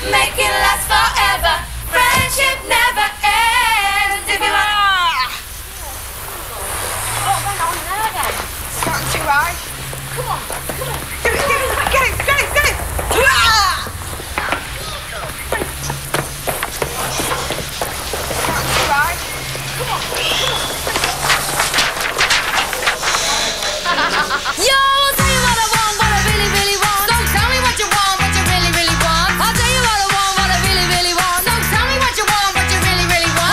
make it last forever. Friendship never ends. If you want. What went on there then? Starting too high. Come on, come on. Get it, get it, get it, get it, get it. Starting too high. Come on, come on. Yo, I'll tell you what I want, what I really, really want. So tell me what you want, what you really, really want. I'll tell you what I want, what I really, really want. So tell me what you want, what you really, really want.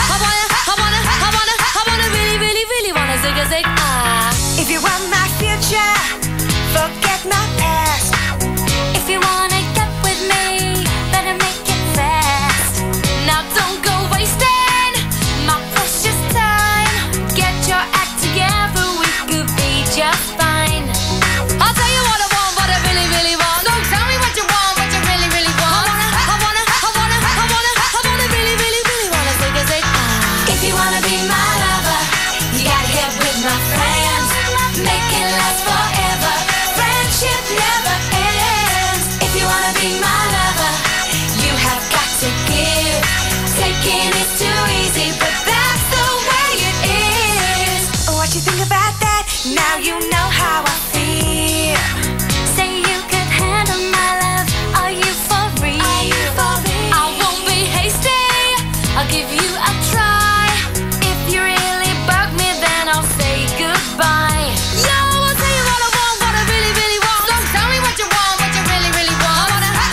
I wanna really, really, really wanna zig a zig ah. If you want my future, forget my past. If you wanna get with me, better make it fast. Now don't go wasting my precious time. Get your act together, we could be just fine. I'll tell you what I want, what I really, really want. So tell me what you want, what you really, really want. I wanna really, really, really wanna zig a zig ah. If you wanna be my lover, you gotta get with my friends. Make it last forever. Friendship never ends. If you wanna be my lover, you have got to give. Taking is too easy, but that's the way it is. What you think about that? Now you know how I feel. Say you could handle my love. Are you for real? I won't be hasty. I'll give you a try. If you really bug me, then I'll say goodbye. Yo, I'll tell you what I want, what I really, really want. So tell me what you want, what you really, really want.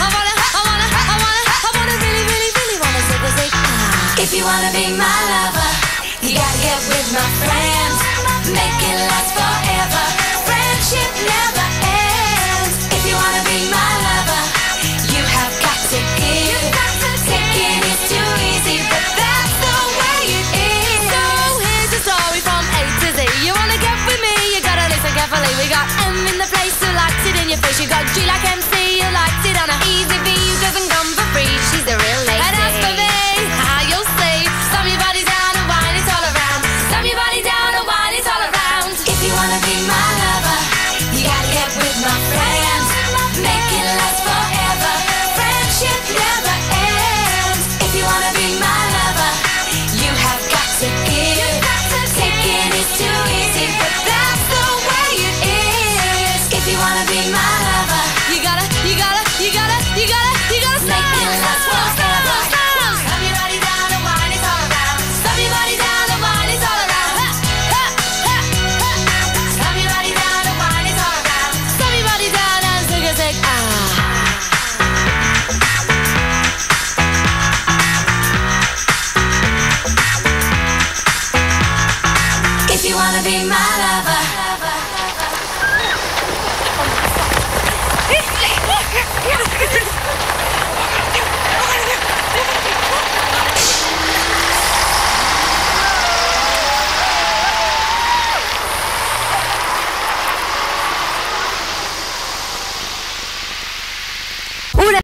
I wanna really, really, really wanna zig a zig ah. If you wanna be my lover, you gotta get with my friends. Make it last forever. Friendship never ends. If you wanna be my lover, you have got to give. Taking is too easy, but that's the way it is. So here's the story from A to Z. You wanna get with me, you gotta listen carefully. We got M in the place who likes it in your face. You got G like MC, who likes it on a easy V, who doesn't come for free. She's a real lady. And as for me, you'll see. Slam your body down and wine it all around. Slam your body down and wine it all around. If you wanna be my lover, you gotta get with my friends. Make it last forever. Friendship never ends. If you wanna be my lover, you have got to give. Taking is too easy, but that's the way it is. If you wanna be my lover, you gotta make it last forever. Slam your body down and wine it all around. Slam your body down and wine it all around. Slam your body down and wine it all around. Slam your body down and zig a zig ah. If you wanna be my lover,